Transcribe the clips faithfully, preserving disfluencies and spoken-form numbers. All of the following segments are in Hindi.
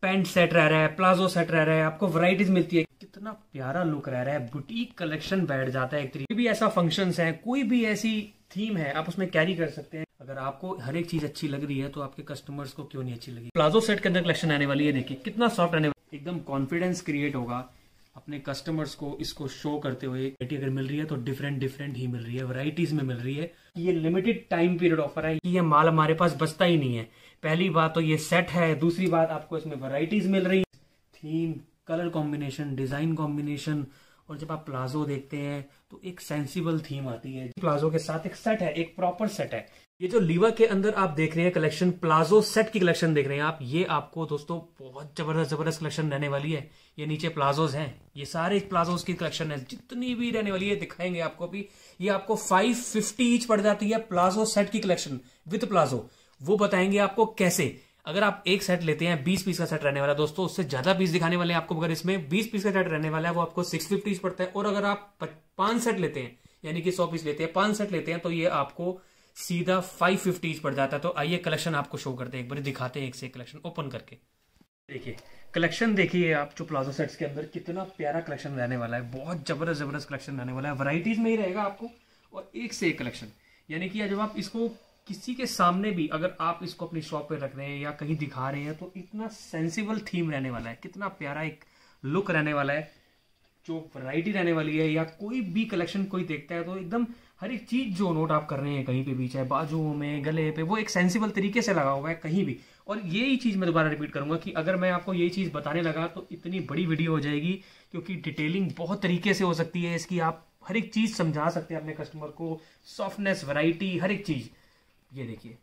पैंट सेट रह रहा है, प्लाजो सेट रह रहा है, आपको वैरायटीज मिलती है। कितना प्यारा लुक रह रहा है, बुटीक कलेक्शन बैठ जाता है। एक तरीके भी ऐसा फंक्शंस है, कोई भी ऐसी थीम है, आप उसमें कैरी कर सकते हैं। अगर आपको हर एक चीज अच्छी लग रही है तो आपके कस्टमर्स को क्यों नहीं अच्छी लगी। प्लाजो सेट के अंदर कलेक्शन आने वाली है, देखिए कितना सॉफ्ट आने वाला है, एकदम कॉन्फिडेंस क्रिएट होगा अपने कस्टमर्स को इसको शो करते हुए। वैरायटी अगर मिल रही है तो डिफरेंट डिफरेंट ही मिल रही है, वैरायटीज में मिल रही है। ये लिमिटेड टाइम पीरियड ऑफर है, ये माल हमारे पास बचता ही नहीं है। पहली बात तो ये सेट है, दूसरी बात आपको इसमें वैरायटीज मिल रही है, theme, colour combination, design combination. और जब आप प्लाजो देखते हैं तो एक सेंसिबल थीम आती है। प्लाजो के साथ एक सेट है, एक प्रॉपर सेट है। ये जो लीवा के अंदर आप देख रहे हैं कलेक्शन, प्लाजो सेट की कलेक्शन देख रहे हैं आप, ये आपको दोस्तों बहुत जबरदस्त जबरदस्त कलेक्शन रहने वाली है। ये नीचे प्लाजोज हैं, ये सारे प्लाजोज की कलेक्शन है, जितनी भी रहने वाली है दिखाएंगे आपको भी। ये आपको फाइव फिफ्टी ईच पड़ जाती है प्लाजो सेट की कलेक्शन विद प्लाजो, वो बताएंगे आपको कैसे। अगर आप एक सेट लेते हैं, बीस पीस का सेट रहने वाला है दोस्तों, उससे ज्यादा पीस दिखाने वाले हैं आपको। अगर इसमें बीस पीस का सेट रहने वाला है वो आपको सिक्स फिफ्टी पड़ता है। और अगर आप पांच सेट लेते हैं, यानी कि सौ पीस लेते हैं, पांच सेट लेते हैं, तो ये आपको सीधा फाइव फिफ्टी पड़ जाता है। तो आइए कलेक्शन आपको शो करते हैं, एक बार दिखाते हैं एक से एक कलेक्शन ओपन करके। देखिए कलेक्शन देखिए आप, जो प्लाजो सेट्स के अंदर कितना प्यारा कलेक्शन रहने वाला है, बहुत जबरदस्त जबरदस्त कलेक्शन रहने वाला है। वैरायटीज में ही रहेगा आपको और एक से एक कलेक्शन। यानी कि जब आप इसको किसी के सामने भी अगर आप इसको अपनी शॉप पे रख रहे हैं या कहीं दिखा रहे हैं तो इतना सेंसिबल थीम रहने वाला है, कितना प्यारा एक लुक रहने वाला है, जो वैरायटी रहने वाली है। या कोई भी कलेक्शन कोई देखता है तो एकदम हर एक चीज जो नोट आप कर रहे हैं कहीं पे भी, चाहे बाजुओं में, गले पे, वो एक सेंसिबल तरीके से लगा हुआ है कहीं भी। और यही चीज मैं दोबारा रिपीट करूंगा कि अगर मैं आपको यही चीज बताने लगा तो इतनी बड़ी वीडियो हो जाएगी, क्योंकि डिटेलिंग बहुत तरीके से हो सकती है इसकी। आप हर एक चीज समझा सकते हैं अपने कस्टमर को, सॉफ्टनेस, वैरायटी, हर एक चीज। ये देखिए,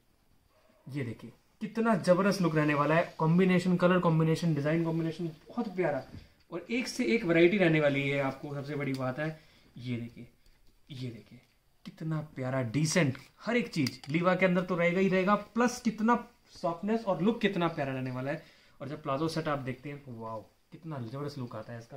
ये देखिए कितना जबरदस्त लुक रहने वाला है। Combination, colour combination, design combination बहुत प्यारा, और एक से एक वैरायटी रहने वाली है आपको। सबसे बड़ी बात है ये देखिए, ये देखिए कितना प्यारा, डिसेंट हर एक चीज लीवा के अंदर तो रहेगा ही रहेगा, प्लस कितना सॉफ्टनेस और लुक कितना प्यारा रहने वाला है। और जब प्लाजो सेट आप देखते हैं, वाओ कितना जबरदस्त लुक आता है इसका।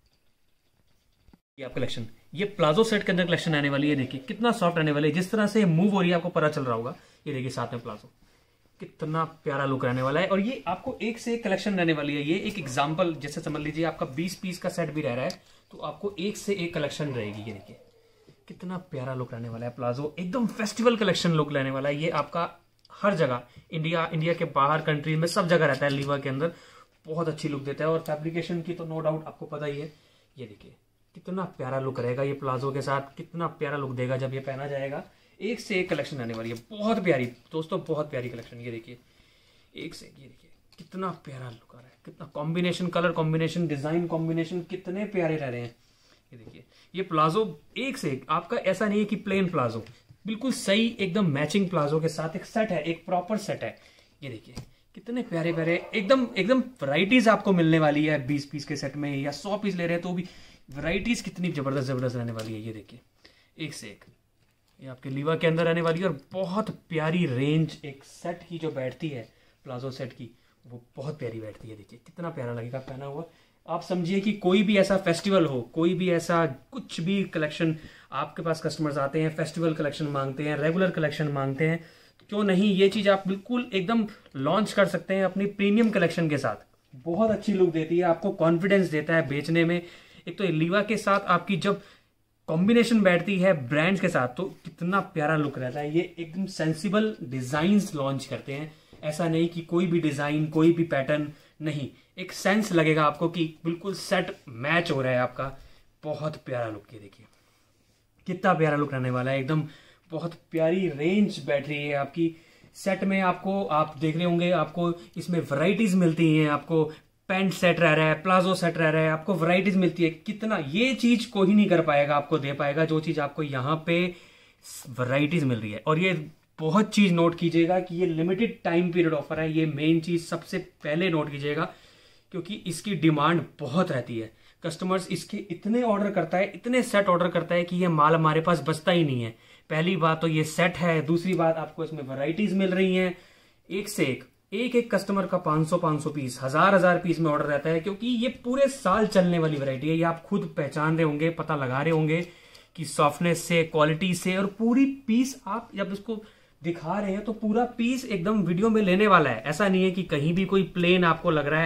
ये आप कलेक्शन, ये प्लाजो सेट के अंदर कलेक्शन आने वाली है, देखिए कितना सॉफ्ट रहने वाली है। जिस तरह से मूव हो रही है आपको पता चल रहा होगा। ये देखिए साथ में प्लाजो, कितना प्यारा लुक रहने वाला है। और ये आपको एक से एक कलेक्शन रहने वाली है। ये एक एग्जांपल, जैसे समझ लीजिए आपका बीस पीस का सेट भी रह रहा है तो आपको एक से एक कलेक्शन रहेगी। ये देखिए कितना प्यारा लुक रहने वाला है प्लाजो, एकदम फेस्टिवल कलेक्शन लुक रहने वाला है। ये आपका हर जगह, इंडिया इंडिया के बाहर कंट्री में सब जगह रहता है लीवा के अंदर, बहुत अच्छी लुक देता है। और फैब्रिकेशन की तो नो डाउट आपको पता ही है। ये देखिए कितना प्यारा लुक रहेगा ये प्लाजो के साथ, कितना प्यारा लुक देगा जब ये पहना जाएगा। एक से एक कलेक्शन आने वाली है, बहुत प्यारी दोस्तों, बहुत प्यारी कलेक्शन। ये देखिए एक से एक, ये देखिए कितना प्यारा लुक आ रहा है, कितना combination, colour combination, design combination कितने प्यारे रह रहे हैं। ये देखिए ये प्लाजो एक से एक आपका, ऐसा नहीं है कि प्लेन प्लाजो, बिल्कुल सही एकदम मैचिंग प्लाजो के साथ एक सेट है, एक प्रॉपर सेट है। ये देखिए कितने प्यारे प्यारे, एकदम एकदम वैरायटीज आपको मिलने वाली है। बीस पीस के सेट में या सौ पीस ले रहे हैं तो भी वैरायटीज कितनी जबरदस्त जबरदस्त रहने वाली है। ये देखिए एक से एक, ये आपके लीवा के अंदर रहने वाली है। और बहुत प्यारी रेंज, एक सेट की जो बैठती है प्लाजो सेट की, वो बहुत प्यारी बैठती है। देखिए कितना प्यारा लगेगा पहना हुआ। आप समझिए कि कोई भी ऐसा फेस्टिवल हो, कोई भी ऐसा कुछ भी कलेक्शन आपके पास कस्टमर्स आते हैं, फेस्टिवल कलेक्शन मांगते हैं, रेगुलर कलेक्शन मांगते हैं, क्यों नहीं ये चीज आप बिल्कुल एकदम लॉन्च कर सकते हैं अपनी प्रीमियम कलेक्शन के साथ। बहुत अच्छी लुक देती है, आपको कॉन्फिडेंस देता है बेचने में। एक तो लीवा के साथ आपकी जब कॉम्बिनेशन बैठती है ब्रांड्स के साथ तो कितना प्यारा लुक रहता है। ये एकदम सेंसिबल डिजाइन्स लॉन्च करते हैं, ऐसा नहीं कि कोई भी डिजाइन, कोई भी पैटर्न नहीं, एक सेंस लगेगा आपको कि बिल्कुल सेट मैच हो रहा है आपका। बहुत प्यारा लुक, ये देखिए कितना प्यारा लुक रहने वाला है, एकदम बहुत प्यारी रेंज बैठ रही है आपकी सेट में। आपको, आप देख रहे होंगे, आपको इसमें वैरायटीज मिलती हैं। आपको पैंट सेट रह रहा है, प्लाजो सेट रह रहा है, आपको वैरायटीज मिलती है। कितना ये चीज कोई नहीं कर पाएगा, आपको दे पाएगा जो चीज आपको यहाँ पे वैरायटीज मिल रही है। और ये बहुत चीज नोट कीजिएगा कि ये लिमिटेड टाइम पीरियड ऑफर है। ये मेन चीज सबसे पहले नोट कीजिएगा, क्योंकि इसकी डिमांड बहुत रहती है। कस्टमर्स इसके इतने ऑर्डर करता है, इतने सेट ऑर्डर करता है कि ये माल हमारे पास बचता ही नहीं है। पहली बात तो ये सेट है, दूसरी बात आपको इसमें वैरायटीज मिल रही हैं एक से एक। एक एक कस्टमर का पाँच सौ पाँच सौ पीस, हजार हजार पीस में ऑर्डर रहता है, क्योंकि ये पूरे साल चलने वाली वैरायटी है। ये आप खुद पहचान रहे होंगे, पता लगा रहे होंगे कि सॉफ्टनेस से, क्वालिटी से, और पूरी पीस आप जब इसको दिखा रहे हैं तो पूरा पीस एकदम वीडियो में लेने वाला है। ऐसा नहीं है कि कहीं भी कोई प्लेन आपको लग रहा है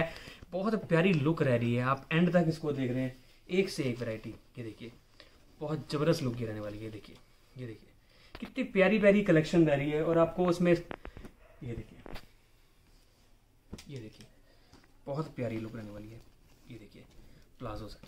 बहुत प्यारी लुक रह रही है, आप एंड तक इसको देख रहे हैं, एक से एक वैरायटी। ये देखिए बहुत जबरदस्त लुक की रहने वाली है। देखिए ये देखिए कितनी प्यारी प्यारी कलेक्शन रह रही है। और आपको उसमें ये देखिए ये देखिए बहुत प्यारी लुक रहने वाली है। ये देखिए प्लाजो सेट।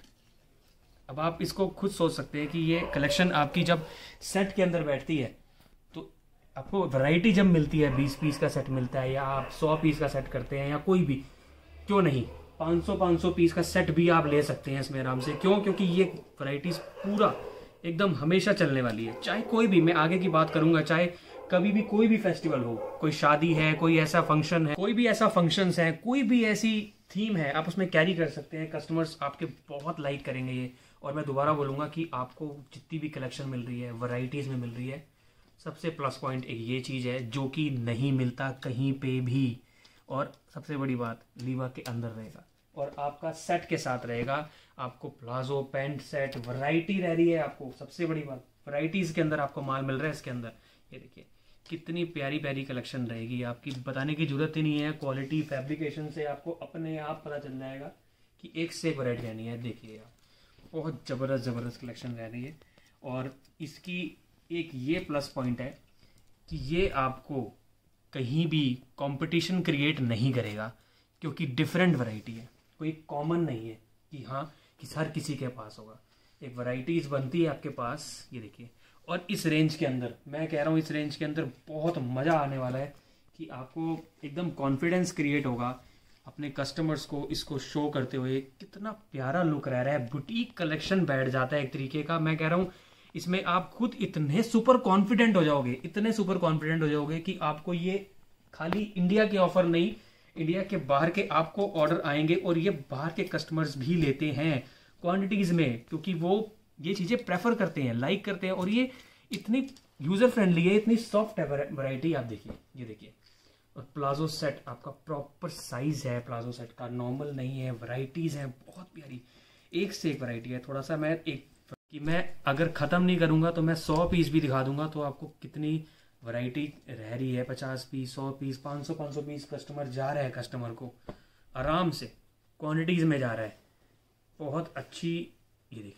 अब आप इसको खुद सोच सकते हैं कि ये कलेक्शन आपकी जब सेट के अंदर बैठती है तो आपको वैरायटी जब मिलती है, बीस पीस का सेट मिलता है या आप सौ पीस का सेट करते हैं या कोई भी, क्यों नहीं पाँच सौ पाँच सौ पीस का सेट भी आप ले सकते हैं इसमें आराम से। क्यों? क्योंकि ये वैरायटीज पूरा एकदम हमेशा चलने वाली है। चाहे कोई भी, मैं आगे की बात करूंगा, चाहे कभी भी कोई भी फेस्टिवल हो, कोई शादी है, कोई ऐसा फंक्शन है, कोई भी ऐसा फंक्शंस है, कोई भी ऐसी थीम है, आप उसमें कैरी कर सकते हैं। कस्टमर्स आपके बहुत लाइक करेंगे ये। और मैं दोबारा बोलूंगा कि आपको जितनी भी कलेक्शन मिल रही है, वैरायटीज में मिल रही है, सबसे प्लस पॉइंट एक ये चीज है जो कि नहीं मिलता कहीं पे भी। और सबसे बड़ी बात, लीवा के अंदर रहेगा और आपका सेट के साथ रहेगा। आपको प्लाजो पैंट सेट वैरायटी रह रही है। आपको सबसे बड़ी बात, वैरायटीज के अंदर आपको माल मिल रहा है इसके अंदर। ये देखिए कितनी प्यारी प्यारी कलेक्शन रहेगी, आपकी बताने की जरूरत ही नहीं है। क्वालिटी फैब्रिकेशन से आपको अपने आप पता चल जाएगा कि एक से एक वैरायटी रहनी है। देखिए आप बहुत जबरदस्त जबरदस्त कलेक्शन रह रही है। और इसकी एक ये प्लस पॉइंट है कि ये आपको कहीं भी कंपटीशन क्रिएट नहीं करेगा, क्योंकि डिफरेंट वैरायटी है, कोई कॉमन नहीं है कि हाँ कि हर किसी के पास होगा। एक वैरायटीज बनती है आपके पास। ये देखिए, और इस रेंज के अंदर, मैं कह रहा हूँ इस रेंज के अंदर बहुत मजा आने वाला है कि आपको एकदम कॉन्फिडेंस क्रिएट होगा अपने कस्टमर्स को इसको शो करते हुए। कितना प्यारा लुक रह रहा है, बुटीक कलेक्शन बैठ जाता है एक तरीके का। मैं कह रहा हूँ इसमें आप खुद इतने सुपर कॉन्फिडेंट हो जाओगे, इतने सुपर कॉन्फिडेंट हो जाओगे कि आपको ये खाली इंडिया के ऑफर नहीं, इंडिया के बाहर के आपको ऑर्डर आएंगे। और ये बाहर के कस्टमर्स भी लेते हैं क्वांटिटीज में, क्योंकि वो ये चीजें प्रेफर करते हैं, लाइक करते हैं। और ये इतनी यूजर फ्रेंडली है, इतनी सॉफ्ट है वैरायटी। आप देखिए, ये देखिए। और प्लाजो सेट आपका प्रॉपर साइज है, प्लाजो सेट का नॉर्मल नहीं है, वैरायटीज है बहुत प्यारी, एक से एक वैरायटी है। थोड़ा सा मैं एक कि मैं अगर खत्म नहीं करूंगा तो मैं सौ पीस भी दिखा दूंगा, तो आपको कितनी वैरायटी रह रही है। पचास पीस, सौ पीस, पाँच सौ पाँच सौ पीस कस्टमर जा रहा है, कस्टमर को आराम से क्वांटिटीज में जा रहा है। बहुत अच्छी। ये देखिए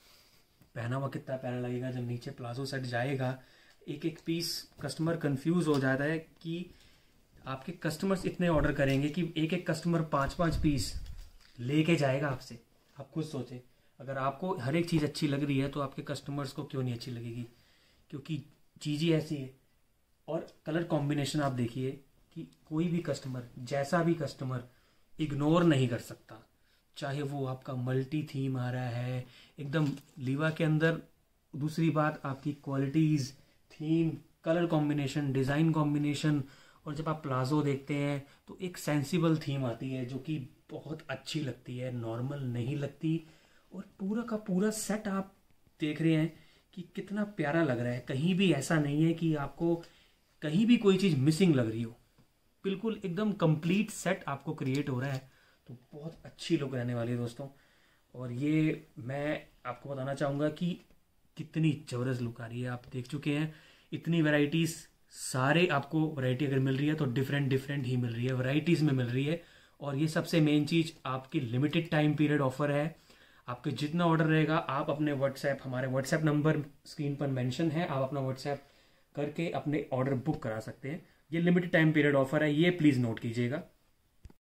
पहना हुआ कितना प्यारा लगेगा जब नीचे प्लाजो सेट जाएगा। एक एक पीस कस्टमर कंफ्यूज हो जाता है कि आपके कस्टमर्स इतने ऑर्डर करेंगे कि एक एक कस्टमर पाँच पाँच पीस लेके जाएगा आपसे। आप खुद सोचें, अगर आपको हर एक चीज़ अच्छी लग रही है तो आपके कस्टमर्स को क्यों नहीं अच्छी लगेगी, क्योंकि चीज़ ही ऐसी है। और कलर कॉम्बिनेशन आप देखिए कि कोई भी कस्टमर, जैसा भी कस्टमर इग्नोर नहीं कर सकता, चाहे वो आपका मल्टी थीम आ रहा है एकदम लीवा के अंदर। दूसरी बात आपकी qualities, theme, colour combination, design combination. और जब आप प्लाजो देखते हैं तो एक सेंसिबल थीम आती है जो कि बहुत अच्छी लगती है, नॉर्मल नहीं लगती। और पूरा का पूरा सेट आप देख रहे हैं कि कितना प्यारा लग रहा है। कहीं भी ऐसा नहीं है कि आपको कहीं भी कोई चीज़ मिसिंग लग रही हो, बिल्कुल एकदम कंप्लीट सेट आपको क्रिएट हो रहा है। तो बहुत अच्छी लुक रहने वाली है दोस्तों। और ये मैं आपको बताना चाहूँगा कि कितनी ज़बरदस्त लुक आ रही है। आप देख चुके हैं इतनी वैरायटीज़, सारे आपको वैरायटी अगर मिल रही है तो डिफरेंट डिफरेंट ही मिल रही है, वैरायटीज़ में मिल रही है। और ये सबसे मेन चीज़, आपकी लिमिटेड टाइम पीरियड ऑफर है। आपके जितना ऑर्डर रहेगा, आप अपने व्हाट्सएप, हमारे व्हाट्सएप नंबर स्क्रीन पर मेंशन है, आप अपना व्हाट्सएप करके अपने ऑर्डर बुक करा सकते हैं। ये लिमिटेड टाइम पीरियड ऑफर है, ये प्लीज़ नोट कीजिएगा।